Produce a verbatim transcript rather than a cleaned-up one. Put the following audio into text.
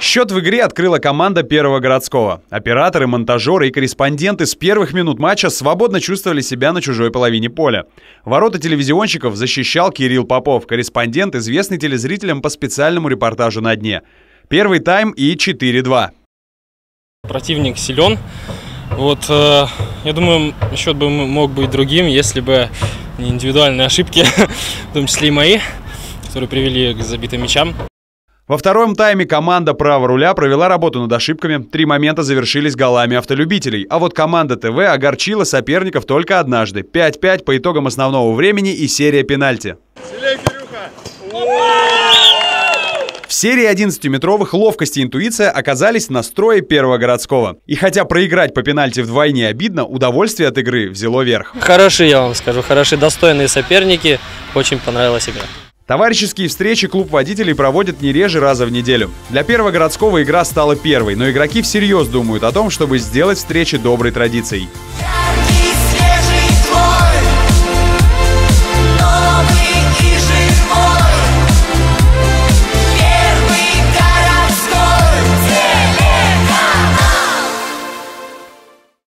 Счет в игре открыла команда Первого городского. Операторы, монтажеры и корреспонденты с первых минут матча свободно чувствовали себя на чужой половине поля. Ворота телевизионщиков защищал Кирилл Попов, корреспондент, известный телезрителям по специальному репортажу «На дне». Первый тайм и четыре-два. Противник силен. Вот, э, я думаю, счет бы мог быть другим, если бы не индивидуальные ошибки, в том числе и мои, которые привели к забитым мячам. Во втором тайме команда «Право руля» провела работу над ошибками. Три момента завершились голами автолюбителей. А вот команда ТВ огорчила соперников только однажды. пять-пять по итогам основного времени и серия пенальти. В серии одиннадцатиметровых ловкость и интуиция оказались на строе Первого городского. И хотя проиграть по пенальти вдвойне обидно, удовольствие от игры взяло верх. Хорошие, я вам скажу, хорошие, достойные соперники. Очень понравилась игра. Товарищеские встречи клуб водителей проводит не реже раза в неделю. Для Первого городского игра стала первой, но игроки всерьез думают о том, чтобы сделать встречи доброй традицией.